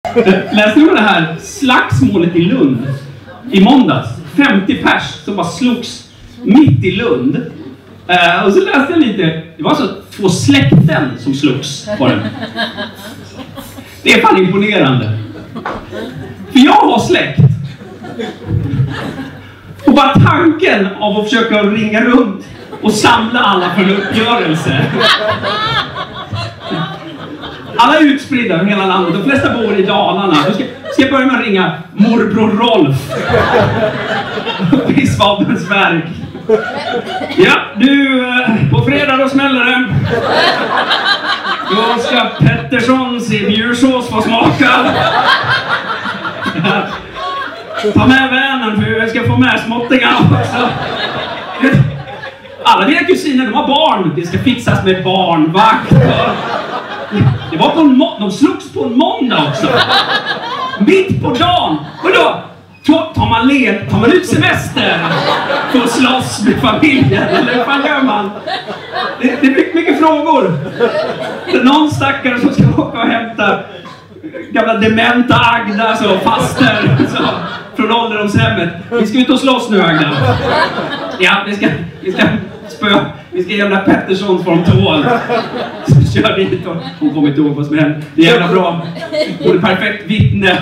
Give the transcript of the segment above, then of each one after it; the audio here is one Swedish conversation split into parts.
Läste du det här slagsmålet i Lund i måndags? 50 pers som bara slogs mitt i Lund. Och så läste jag lite. Det var alltså 2 släkten som slogs på den. Det är fan imponerande. För jag har släkt. Och bara tanken av att försöka ringa runt och samla alla för en uppgörelse. Alla är utspridda över hela landet. De flesta bor i Dalarna. Ska jag börja med att ringa morbror Rolf. I Svabensberg. Ja, du, på fredag då smäller det. Då ska Petterssons i bjursås få smaka. Ta med vännen för jag ska få med småttingarna också. Alla mina kusiner, de har barn. Det ska fixas med barnvakt. Det var på de slogs på en måndag också. Mitt på dagen. Och då tar man ut semester för att slåss med familjen. Eller vad fan gör man? Det är mycket frågor. Det är någon stackare som ska åka och hämta gamla dementa Agda så faster så, från ålderdomshemmet. Vi ska ut och slåss nu, Agda. Ja, vi ska vi ska jävla Pettersson från tål. Så kör dit och hon kommer inte ihåg vad som händer. Det är jävla bra. Hon är perfekt vittne.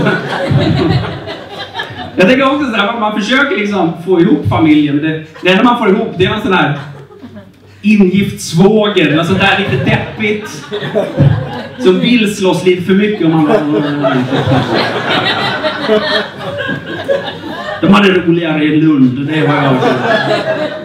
Jag tänker också så här, man försöker liksom få ihop familjen. Det enda man får ihop, det är en sån här ingift svåger, eller sånt där lite deppigt. Som vill slåss lite för mycket om man de hade roligare i Lund, det var jag också.